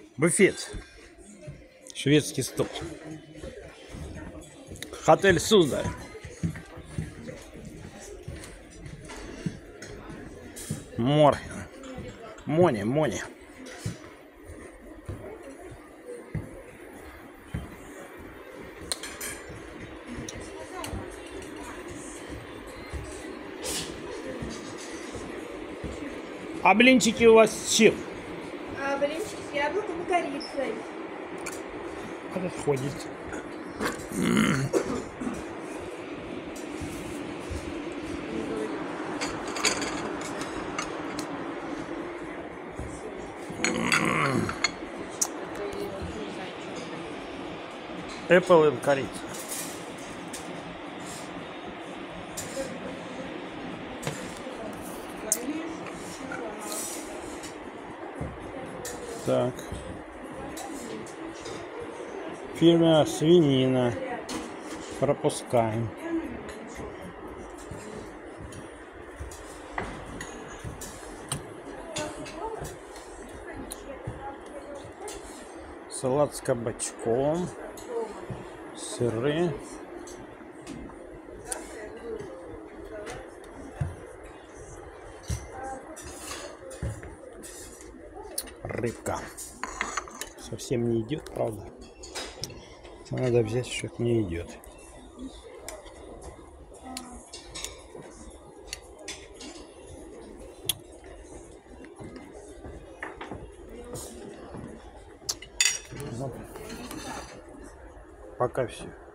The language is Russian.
Буфет. Шведский стол. Отель Суздаль. Море. Моне. А блинчики у вас с чем? Блинчики с яблоком и корицей. Подходит. Apple и корица. Так. Фирма свинина. Пропускаем. Салат с кабачком. Сыры. Рыбка. Совсем не идет, правда? Надо взять, что не идет. Вот. Пока все.